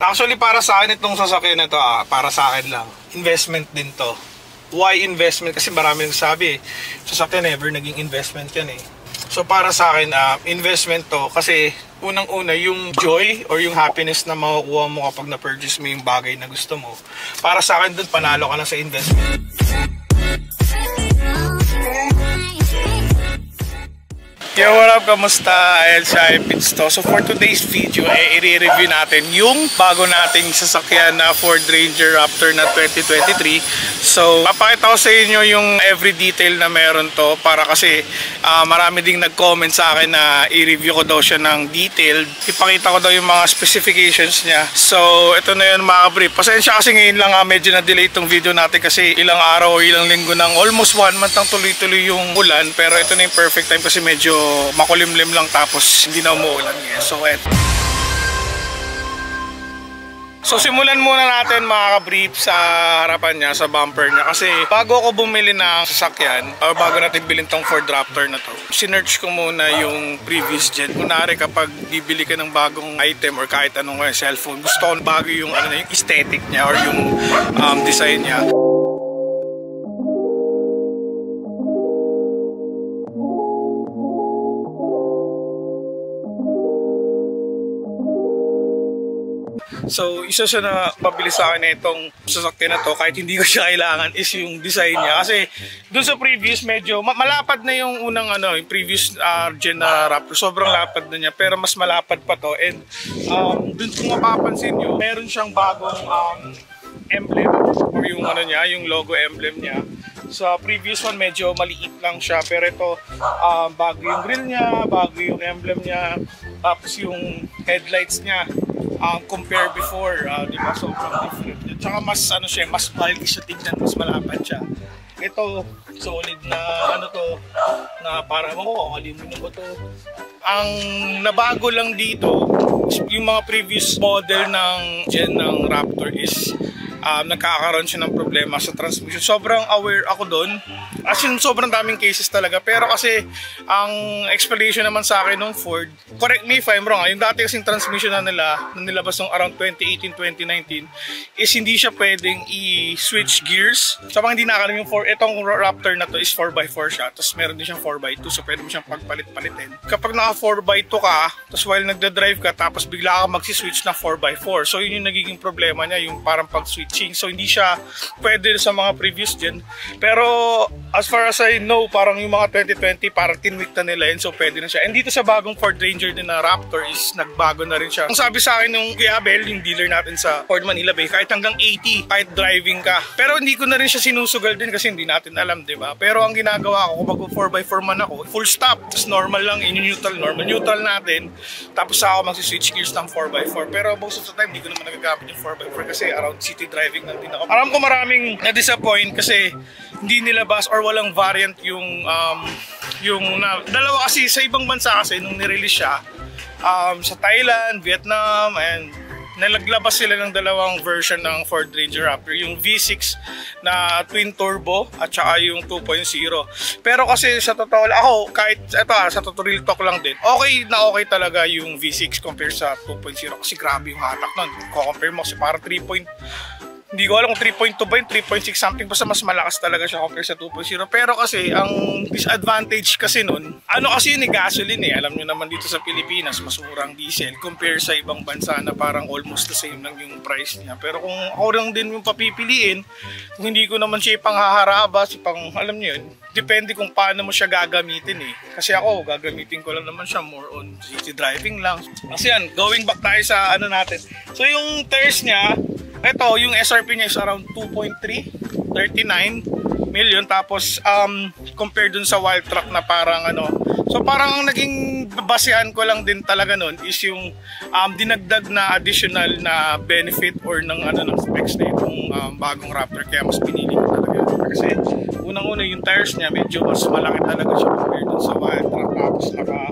Actually, para sa akin itong sasakyan na to, para sa akin lang. Investment din to. Why investment? Kasi marami nagsabi, sasakyan never naging investment yan eh. So para sa akin, investment to kasi unang-una yung joy or yung happiness na makukuha mo kapag na-purchase mo yung bagay na gusto mo. Para sa akin dun, panalo ka na sa investment. Yo, what up? Kamusta? Ayan siya, Pitsto. So for today's video, i-review natin yung bago nating sasakyan na Ford Ranger Raptor na 2023. So, papakita ko sa inyo yung every detail na meron to para kasi marami ding nag-comment sa akin na i-review ko daw siya ng detailed. Ipakita ko daw yung mga specifications niya. So, ito na yun mga brief. Pasensya kasi ngayon lang medyo na-delay itong video natin kasi ilang araw o ilang linggo ng almost 1 month ang tuloy-tuloy yung ulan. Pero ito na yung perfect time kasi medyo makulimlim lang tapos hindi na umuulan ngayon. So eto. So simulan muna natin mga ka-brief sa harapan niya, sa bumper niya. Kasi bago ako bumili ng sasakyan o bago natin bilhin tong Ford Raptor na to, sinearch ko muna yung previous gen. Kunwari kapag bibili ka ng bagong item or kahit anong cellphone, gusto ko bago yung, yung aesthetic niya or yung design niya. So, isa siya na mabilis sa akin na itong sasakyan na to kahit hindi ko siya kailangan is yung design niya. Kasi dun sa previous medyo malapad na yung unang yung previous gen na Raptor. Sobrang lapad na niya pero mas malapad pa to. And dun kung mapapansin nyo, meron siyang bagong emblem or yung niya, yung logo emblem niya. Sa previous one medyo maliit lang siya pero ito bago yung grill niya, bago yung emblem niya, tapos yung headlights niya. Compare before, di ba, sobrang different. At saka mas, siya, mas bulky siya tignan, mas malapad siya. Ito, solid na, na para mo, aluminum ba to? Ang nabago lang dito, yung mga previous model ng gen ng Raptor is, nagkakaroon siya ng problema sa transmission. Sobrang aware ako doon. As in, sobrang daming cases talaga. Pero kasi, ang explanation naman sa akin ng Ford, correct me if I'm wrong, yung dati kasing transmission na nilabas ng around 2018-2019, is hindi siya pwedeng i-switch gears. So, mga hindi nakakalam yung itong Raptor na to is 4x4 siya. Tapos meron din siyang 4x2, so pwede mo siyang pagpalit-palitin. Kapag naka 4x2 ka, tapos while nagda-drive ka, tapos bigla ka magsiswitch na 4x4. So, yun yung nagiging problema niya, yung parang pag-switch. So hindi siya pwede sa mga previous gen. Pero as far as I know, parang yung mga 2020 parang tinweak na nila yun. So pwede na siya. And dito sa bagong Ford Ranger din na Raptor is nagbago na rin siya. Ang sabi sa akin nung Kuya Abel, yung dealer natin sa Ford Manila Bay, kahit hanggang 80, kahit driving ka. Pero hindi ko na rin siya sinusugal din kasi hindi natin alam, di ba? Pero ang ginagawa ko, kapag 4x4 man ako, full stop, tapos normal lang, normal neutral natin, tapos ako magsiswitch gears ng 4x4. Pero most of the time, hindi ko naman nagagamit yung 4x4 kasi around city driving lang din ako. Alam ko maraming na-disappoint kasi hindi nilabas or walang variant yung dalawa kasi sa ibang bansa kasi nung nirelease siya sa Thailand, Vietnam, and nalaglabas sila ng dalawang version ng Ford Ranger Raptor, yung V6 na twin turbo at saka yung 2.0. Pero kasi sa totoo lang ako, kahit sa tutorial talk lang din, okay talaga yung V6 compare sa 2.0 kasi grabe yung hatak nun. Compare mo kasi para 3. Hindi ko alam kung 3.2 ba yun, 3.6 something, basta mas malakas talaga siya compare sa 2.0. Pero kasi, ang disadvantage kasi nun, kasi yun gasoline alam nyo naman dito sa Pilipinas, mas murang diesel compare sa ibang bansa na parang almost the same lang yung price niya. Pero kung ako lang din yung papipiliin, kung hindi ko naman siya ipanghaharabas, alam nyo yun, depende kung paano mo siya gagamitin Kasi ako, gagamitin ko lang naman siya more on city driving lang. Kasi yan, going back tayo sa natin. So yung tires niya, ito, yung SRP niya is around 2.3, 39 million. Tapos, compared dun sa wild truck na parang so parang ang naging basehan ko lang din talaga nun is yung dinagdag na additional na benefit or ng specs na itong bagong Raptor. Kaya mas pinili ko talaga. Kasi, unang-una yung tires niya, medyo mas malaki talaga siya compared dun sa wild truck. Tapos,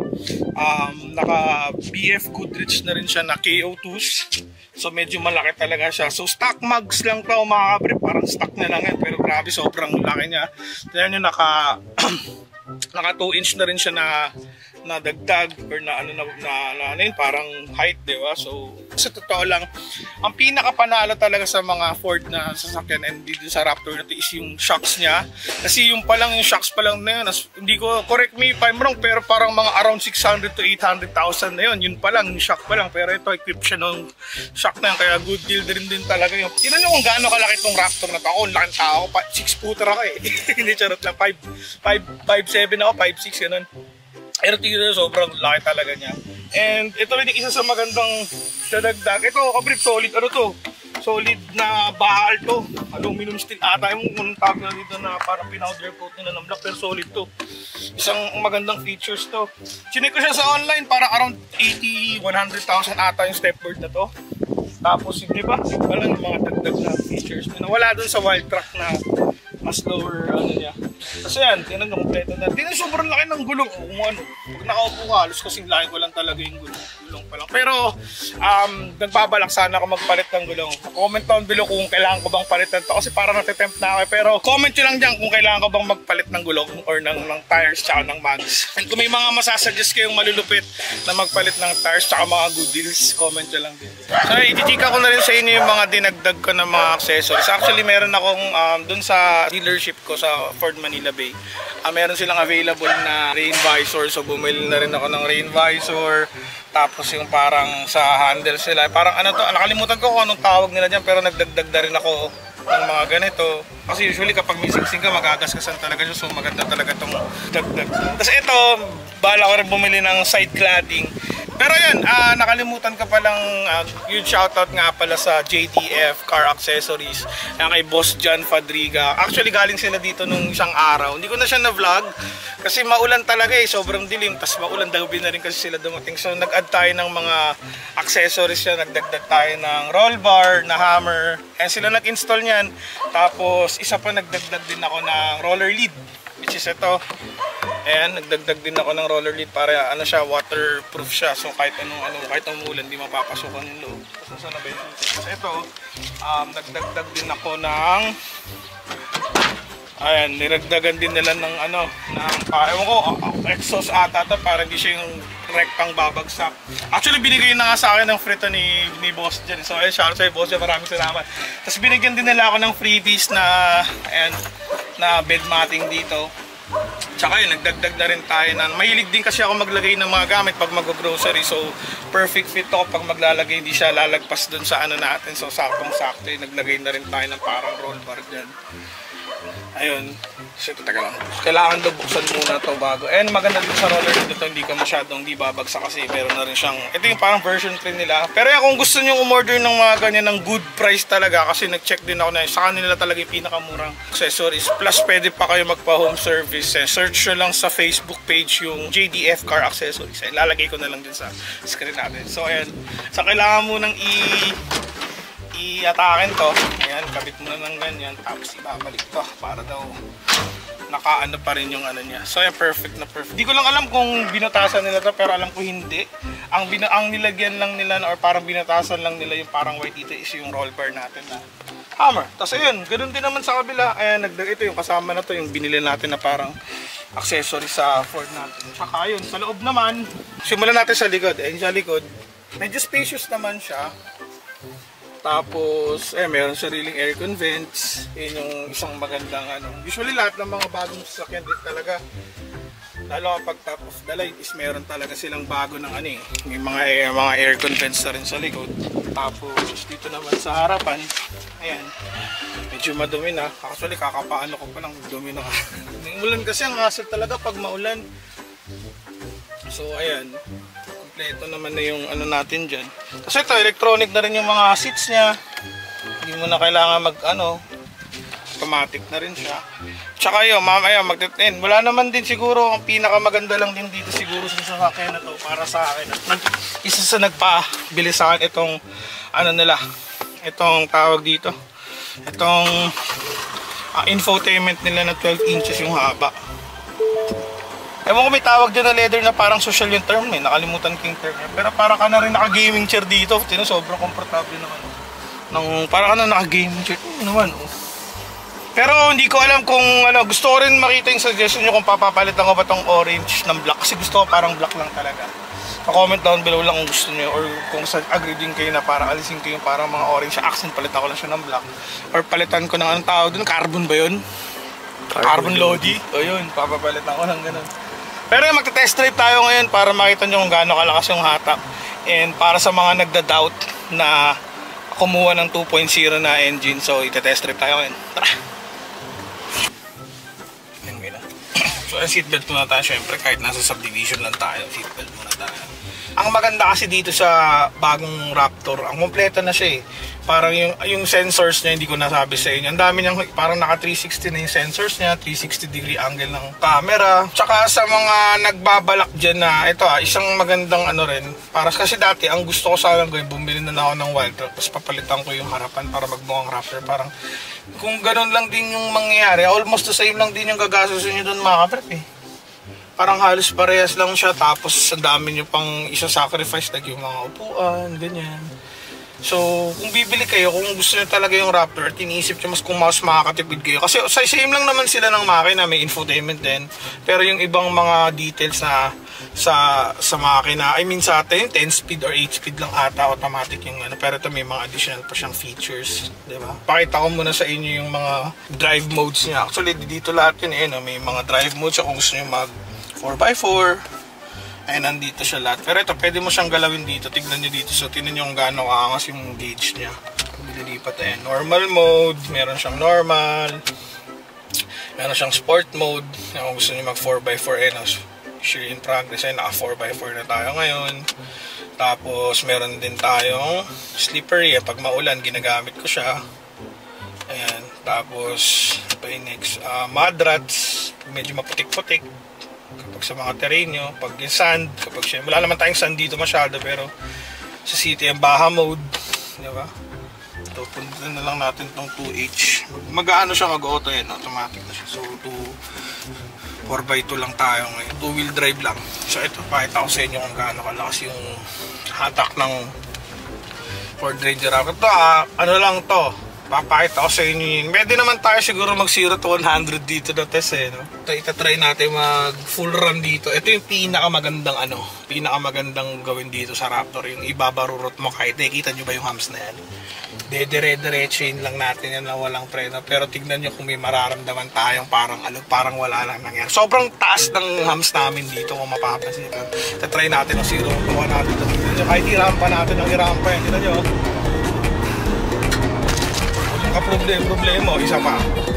naka BF Goodrich na rin siya na KO2s. So medyo malaki talaga siya. So stock mugs lang to mga kabre, parang stock na lang yan. Pero grabe, sobrang laki niya. Tignan nyo, naka 2 inch na rin siya na na dagdag or na ano na yun, parang height, di ba? So sa totoo lang, ang pinakapanalo talaga sa mga Ford na sasakyan and dito sa Raptor na to is yung shocks niya. Kasi yung shocks pa lang na yun, hindi ko, correct me if I'm wrong, pero parang mga around 600 to 800,000 na yun. Yun pa lang, yung shock pa lang. Pero ito, equip siya ng shock na yan, kaya good deal din talaga yun. Tignan nyo kung gaano kalaki itong Raptor na to. Ako, laking tao, 6 footer ako eh. Hindi charot lang, 5'7 ako, 5'6 ganun. Pero tignan nyo, sobrang laki talaga niya. And ito rin isa sa magandang dadagdag. Ito, kabrit, solid ano to? Solid na bahal to. Aluminum steel ata. Yung unang tawag na dito na parang pinowder coat nila ng black, pero solid to. Isang magandang features to. Chinek ko siya sa online, parang around 100,000 ata yung stepboard na to. Tapos hindi ba? Wala yung mga dagdag na features. Wala dun sa wild track na mas lower ano niya. Kasi yan, tinan nyo kompleto na. Tinan sobrang laki ng gulong. Kung ano, pag nakaupo ka, halos kasing laki ko lang talaga yung gulong pa lang. Pero nagbabalak sana ako magpalit ng gulong. Comment down below kung kailangan ko bang palitan to kasi parang natitempt na ako. Pero comment nyo lang dyan kung kailangan ko bang magpalit ng gulong or ng tires tsaka ng mags. And kung may mga masasuggest kayong malulupit na magpalit ng tires tsaka mga good deals, comment nyo lang din. So ititika ko na rin sa inyo yung mga dinagdag ko ng mga accessories. Actually meron akong dun sa dealership ko sa Ford Manila Bay. Meron silang available na rain visor. So bumili na rin ako ng rain visor. Tapos yung parang sa handle sila. Parang ano to, nakalimutan ko kung anong tawag nila dyan. Pero nagdagdag na rin ako ng mga ganito. Kasi usually kapag may singsing ka, magagasgasan talaga siya. So maganda talaga itong dagdag. Tapos ito, bala ko rin bumili ng side cladding. Pero yan, nakalimutan ka palang huge shoutout nga pala sa JDF Car Accessories, kay Boss John Fadriga. Actually galing sila dito nung isang araw. Hindi ko na siya na-vlog kasi maulan talaga eh, sobrang dilim. Tapos maulan gabi na rin kasi sila dumating. So nag-add tayo ng mga accessories siya. Nagdagdag tayo ng roll bar, na hammer. And sila nag-install niyan. Tapos isa pa nagdagdag din ako ng roller lid, which is ito. Ayan, nagdagdag din ako ng roller lid para ano siya, waterproof siya. So kahit kahit umulan, di mapapasukan yung loob. So sana ba yun? So ito, nagdagdag din ako ng ayan, niragdagan din nila ng ewan ko, exhaust ata to para hindi siya yung rektang babagsak. Actually binigay na nga sa akin ng free to ni Boss Jan. So ayun, shout out sa Boss Jan, maraming salamat. Tapos binigyan din nila ako ng freebies na ayan, na bed matting dito. Tsaka yun, nagdagdag na rin tayo na mahilig din kasi ako maglagay ng mga gamit pag mag-grocery. So perfect fit to pag maglalagay, hindi siya lalagpas dun sa ano natin. So saktong sakto yun, naglagay na rin tayo ng parang roll bar dyan. Ayun, so ito taga lang. Kailangan daw buksan muna to bago. And maganda din sa roller dito, hindi ka masyadong di babagsak kasi meron na rin siyang, ito yung parang version 3 nila. Pero kung gusto nyo umorder ng mga ganyan ng good price talaga, kasi nag-check din ako na sa kanila talaga yung pinakamurang accessories. Plus pwede pa kayo magpa home service. Search nyo lang sa Facebook page yung JDF Car Accessories. Lalagay ko na lang din sa screen natin. So ayan, so kailangan mo nang i-atakin to. Ayan, kabit mo na ng ganyan. Tapos ibabalik to para daw nakaano pa rin yung ano niya. So ayan, perfect na perfect. Di ko lang alam kung binutasan nila to, pero alam ko hindi. Ang nilagyan lang nila or parang binutasan lang nila yung parang white dito is yung roll bar natin na hammer. Tapos ayun, ganoon din naman sa kabila. Ayan, ito yung kasama na to, yung binili natin na parang accessory sa Ford natin. Tsaka ayun, sa loob naman, simulan natin sa likod. Ayun sa likod, medyo spacious naman siya. Tapos, meron sariling aircon vents. Yun yung isang magandang usually lahat ng mga bagong sasakyan din talaga, lalo kapag top of the line is meron talaga silang bago ng may mga aircon vents na rin sa likod. Tapos, dito naman sa harapan, ayan, medyo madumi na. Actually, kakapaano ko pa lang, dumi na. Umulan kasi, ang hassle talaga pag maulan. So, ayan. Ito naman na yung natin dyan. Kasi ito, electronic na rin yung mga seats niya. Hindi mo na kailangan automatic na rin siya. Tsaka yun, magtitin. Wala naman din siguro, ang pinakamaganda lang din dito siguro sa sasakyan na to para sa akin. Isa sa nagpabili sa akin itong itong tawag dito. Itong infotainment nila na 12 inches yung haba. Ewan ko may tawag dyan na leather na parang social yung term nakalimutan ko yung term. Pero parang ka na rin naka-gaming chair dito. Sobrang komportable naman. Parang ka na naka-gaming chair. Naman, Pero hindi ko alam kung ano, gusto ko rin makita yung suggestion nyo kung papapalitan ko ba tong orange ng black. Kasi gusto ko parang black lang talaga. Pa-comment down below lang kung gusto nyo, or kung agree din kayo na parang alisin ko yung parang mga orange accent, palitan ko lang siya ng black. Or palitan ko ng anong tawag dun, carbon ba yun? Carbon Lodi? O yun, papapalitan ko ng ganun. Pero magta-test drive tayo ngayon para makita nyo kung gaano kalakas yung hatak. And para sa mga nagda-doubt na kumuha ng 2.0 na engine, so ita-test drive tayo ngayon. Tara! So, seatbelt muna tayo syempre, kahit nasa subdivision lang tayo, seatbelt muna tayo. Ang maganda kasi dito sa bagong Raptor, ang kompleto na siya eh. Parang yung sensors niya, hindi ko nasabi sa inyo. Ang dami niyang, parang naka 360 na yung sensors niya, 360 degree angle ng camera. Tsaka sa mga nagbabalak dyan na, ito isang magandang ano rin. Para kasi dati, ang gusto ko sana gawin, bumili na ako ng wild truck, tapos papalitan ko yung harapan para magmukhang Raptor. Parang, kung ganun lang din yung mangyayari, almost the same lang din yung gagastusin nyo doon mga kaprep eh. Parang halos parehas lang siya, tapos ang dami nyo pang isa-sacrifice, like yung mga upuan, ganyan. So, kung bibili kayo, kung gusto nyo talaga yung Raptor, tiniisip nyo mas kung mas makakatipid kayo. Kasi same lang naman sila ng makina, may infotainment din. Pero yung ibang mga details na sa makina, I mean sa atin, 10 speed or 8 speed lang ata, automatic yung ano. Pero ito may mga additional pa siyang features, diba? Pakita ko muna sa inyo yung mga drive modes niya. Actually, dito lahat yun eh, no? May mga drive modes kung gusto nyo mag 4x4. Ay, nandito siya lahat. Pero ito, pwede mo siyang galawin dito. Tignan nyo dito. So, tignan nyo kung gaano kaangas yung gauge niya. Nililipat ayan. Normal mode. Meron siyang normal. Meron siyang sport mode. Kung gusto nyo mag 4x4, share in progress. Ay, naka 4x4 na tayo ngayon. Tapos, meron din tayong slippery. Pag maulan, ginagamit ko siya. Ayan. Tapos, pa next. Mud ruts. Medyo maputik-putik. Kapag sa mga terrain nyo, pag yung sand, kapag siya, wala naman tayong sand dito masyado, pero sa city yung baha mode, diba? Ito, punta na lang natin itong 2H. Mag-ano siya, mag-auto yan, automatic na siya. So, 4x2 lang tayo ngayon, 2-wheel drive lang. So, ito, pakita ko sa inyo kung gaano kalakas yung hatak ng Ford Ranger. Ito, ano lang to, papakita ko sa inyo yun. Pwede naman tayo siguro mag 0 to 100 dito na test eh, no? Ito, itatry natin mag full run dito. Ito yung pinakamagandang pinakamagandang gawin dito sa Raptor. Yung ibabarurot mo kahit nakikita nyo ba yung hams na yan. Dire-diretso lang natin yan na walang preno. Pero tignan nyo kung may mararamdaman tayong parang wala lang nangyari. Sobrang taas ng hams namin dito kung mapapansin. Itatry natin ang 0 to 100. Kahit irampa natin ang irampa yan. Tignan nyo. Problema, isa pa.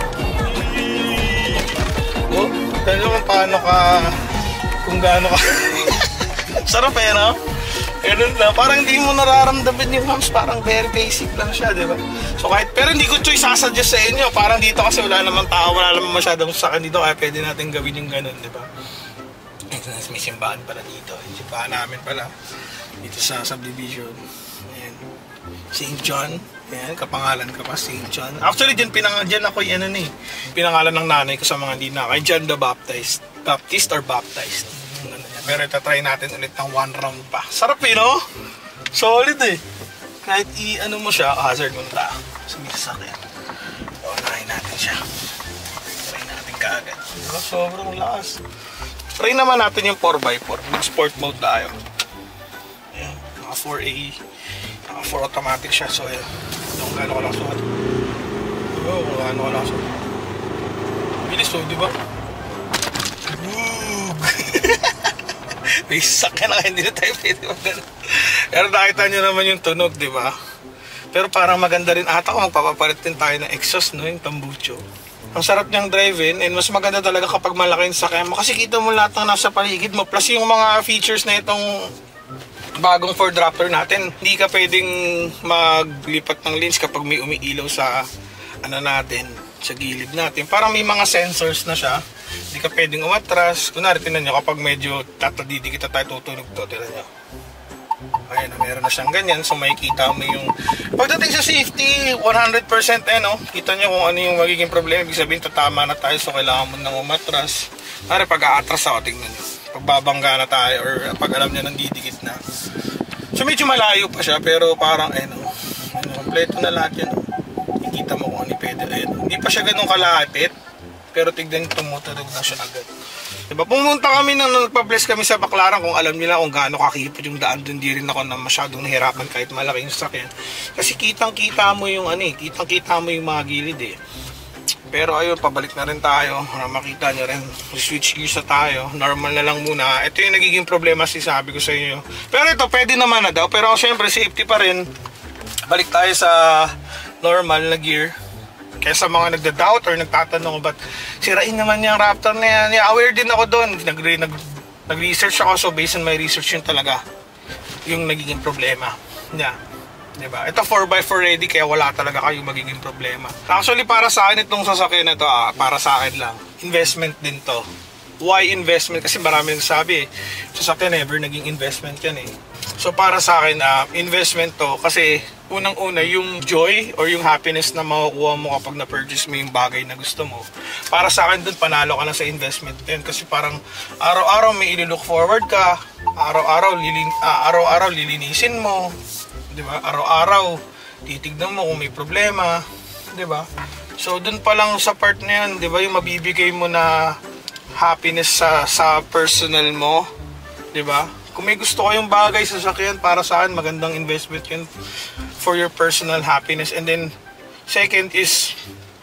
Oh, kaya naman paano ka, kung gaano ka. Sarap eh, no? Ganun na, parang hindi mo nararamdaman yung hams, parang very basic lang siya, di ba? So kahit, pero hindi ko choice sasuggest sa inyo, parang dito kasi wala namang tao, wala namang masyadong sakan dito, kaya pwede natin gawin yung ganun, di ba? May simbahan pala dito, yung simbahan namin pala, dito sa subdivision. Ayan, St. John. Ayan, kapangalan ka pa, St. John. Actually, dyan ako yung pinangalan ng nanay ko sa mga hindi na. Kay John the Baptist. Baptist or baptized. Pero itatry natin ulit ng 1 round pa. Sarap eh, no? Solid eh. Kahit i-ano mo siya, hazard mo na tayo. Sumisasakyan. Unahin natin siya. Try natin kaagad. Sobrang lakas. Try naman natin yung 4x4. Mag-sport mode tayo. Ayan, naka 4A. Naka 4 automatic siya. So, ayan. Kung gaano ka lang sukat. Oo, kung gaano ka lang sukat. Bilis to, di ba? May sakyan na, hindi na tayo pwede magano. Pero nakita nyo naman yung tunog, di ba? Pero parang maganda rin ata kung magpapapalit din tayo ng exhaust, no? Yung tambucho. Ang sarap niyang drive-in, and mas maganda talaga kapag malaki yung sakyan mo. Kasi kita mo lahat ng nasa paligid mo. Plus yung mga features na itong bagong Ford Raptor natin, hindi ka pwedeng maglipat ng lanes kapag may umiilaw sa ano natin, sa gilid natin. Parang may mga sensors na siya. Hindi ka pwedeng umatras. Kunwari, tinan nyo, kapag medyo tatadidikit na tayo tutunog to, tinan nyo. Ayan, meron na siyang ganyan. So makikita mo yung pagdating sa safety, 100% no? Kita nyo kung ano yung magiging problema. Ibig sabihin, tatama na tayo, so kailangan mo nang umatras. Kunwari, pag-aatras ako, tingnan nyo, pagbabangga na tayo, or pag alam nyo nandidikit na. So medyo malayo pa siya, pero parang kompleto na lahat yan. makikita mo kung ano pwede. Ayan. Hindi pa siya ganun kalapit, pero tignan tumutunog na siya agad. Diba? Pumunta kami nang nagpa-bless kami sa Baclaran, kung alam nila kung gaano kakipot yung daan doon, di rin ako na masyadong nahirapan kahit malaking sasakyan. Kasi kitang-kita mo yung kitang-kita mo yung mga gilid eh. Pero ayun, pabalik na rin tayo. Makita nyo rin, switch gears na tayo. Normal na lang muna. Ito yung nagiging problema, sabi ko sa inyo. Pero ito, pwede naman na daw. Pero syempre, safety pa rin. Balik tayo sa normal na gear. Kaya sa mga nagda-doubt or nagtatanong ba't sirain naman yung Raptor na yan. Yeah, aware din ako doon. Nag-research ako, so based on my research yun talaga yung nagiging problema. Yeah. Diba? Ito 4x4 ready, kaya wala talaga kayong magiging problema. Actually, para sa akin itong sasakyan na ito, para sa akin lang, investment din to. Why investment? Kasi marami nagsabi sasakyan never naging investment yan eh. So para sa akin, investment to kasi unang-una yung joy or yung happiness na makukuha mo kapag na-purchase mo yung bagay na gusto mo. Para sa akin dun, panalo ka na sa investment din kasi parang araw-araw may i-look forward ka, araw-araw lilinisin mo, di ba? Araw-araw titignan mo kung may problema, di ba? So dun pa lang sa part na yan, di ba, yung mabibigay mo na happiness sa personal mo, di ba? Kung may gusto kayong bagay sa sasakyan, para sa akin magandang investment yun for your personal happiness. And then second is,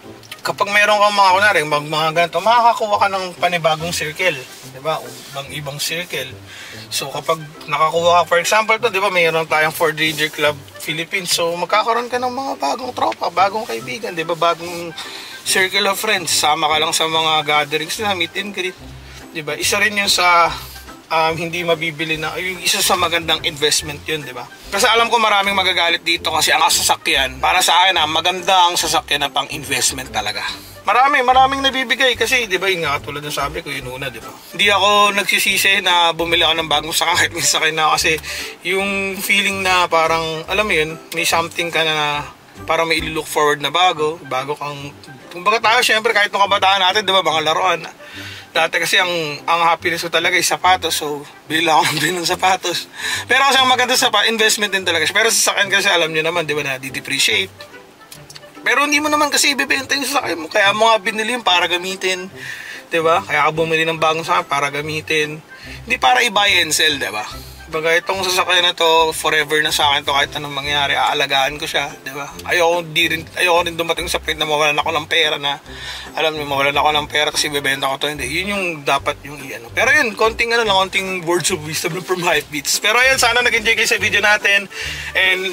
kapag mayroon kang mga kunwari, mga ganito, makakakuha ka ng panibagong circle, di ba? Ibang circle. So kapag nakakuha ka, for example to, di ba, mayroon tayong Ford Ranger Club Philippines, so magkakaroon ka ng mga bagong tropa, bagong kaibigan, di ba, bagong circle of friends. Sama ka lang sa mga gatherings na meet and greet, di ba? Isa rin yun sa hindi mabibili na, yung isa sa magandang investment yun, di ba? Kasi alam ko maraming magagalit dito kasi ang sasakyan, para sa akin maganda ang sasakyan na pang investment talaga. Maraming nabibigay kasi, di ba, yung nga tulad ng sabi ko, yun una, di ba? Hindi ako nagsisisi na bumili ako ng bagong sasakyan kahit may sasakyan na kasi yung feeling na parang, alam mo yun, may something ka na parang may i-look forward na bago kang, kumbaga tayo, syempre kahit nung kabataan natin, di ba, mga laruan. Dati kasi ang happiness ko talaga ay sapatos, so bili ako ng sapatos. Pero kasi ang maganda sa investment din talaga. Pero sa sasakyan kasi alam nyo naman, di ba, na di-depreciate. Pero hindi mo naman kasi ibebenta yung sasakyan mo. Kaya mo nga binili yung para gamitin, di ba? Kaya ka bumili ng bagong sasakyan para gamitin. Hindi para i-buy and sell, di ba? Baga itong sasakyan na to, forever na sa akin to, kahit anong mangyari, aalagaan ko siya, di ba? Ayoko rin dumating sa point na mawalan ako ng pera na, alam mo, mawalan ako ng pera kasi bibenta ko to, hindi. Yun yung dapat yung i-ano. Pero yun, konting words of wisdom from Hypebeats. Pero ayun, sana nag-enjoy kayo sa video natin. And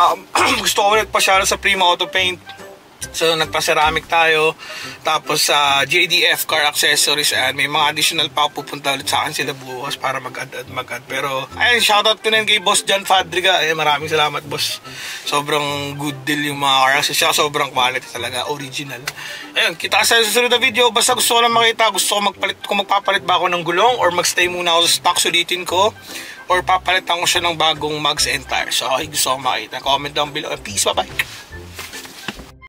gusto ko ulit pa-shoutout sa Prima Auto Paint. So nagpa-ceramic tayo. Tapos sa JDF Car Accessories, and may mga additional pa pupunta ulit sa akin sila bukas para mag-add. Pero ayun, shoutout ko na kay Boss John Fadriga. Maraming salamat, boss. Sobrang good deal yung mga car accessories. Sobrang quality talaga, original. Ayun, kita sa susunod na video. Basta gusto ko lang makita, gusto ko magpalit, kung magpapalit ba ako ng gulong or magstay muna ako sa stock, sulitin ko, or papalitan ko siya ng bagong mugs and tires. So okay, gusto ko makita. Comment down below. Peace, bye-bye.